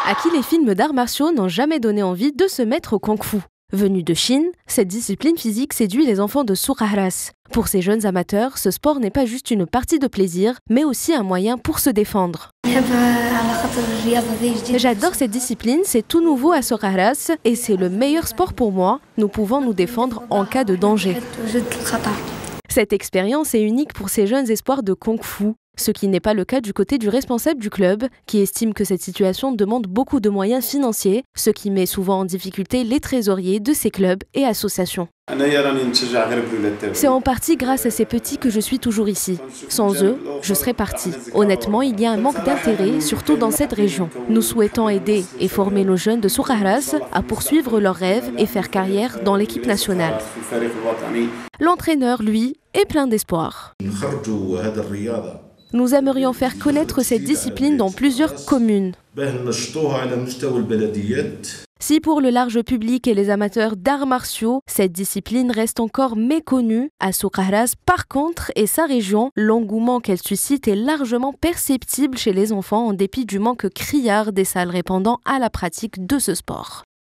À qui les films d'arts martiaux n'ont jamais donné envie de se mettre au kung-fu. Venue de Chine, cette discipline physique séduit les enfants de Souk Ahras. Pour ces jeunes amateurs, ce sport n'est pas juste une partie de plaisir, mais aussi un moyen pour se défendre. J'adore cette discipline, c'est tout nouveau à Souk Ahras et c'est le meilleur sport pour moi. Nous pouvons nous défendre en cas de danger. Cette expérience est unique pour ces jeunes espoirs de kung-fu. Ce qui n'est pas le cas du côté du responsable du club, qui estime que cette situation demande beaucoup de moyens financiers, ce qui met souvent en difficulté les trésoriers de ces clubs et associations. C'est en partie grâce à ces petits que je suis toujours ici. Sans eux, je serais parti. Honnêtement, il y a un manque d'intérêt, surtout dans cette région. Nous souhaitons aider et former nos jeunes de Souk Ahras à poursuivre leurs rêves et faire carrière dans l'équipe nationale. L'entraîneur, lui, est plein d'espoir. Nous aimerions faire connaître cette discipline dans plusieurs communes. Si pour le large public et les amateurs d'arts martiaux, cette discipline reste encore méconnue, à Souk Ahras, par contre, et sa région, l'engouement qu'elle suscite est largement perceptible chez les enfants en dépit du manque criard des salles répondant à la pratique de ce sport.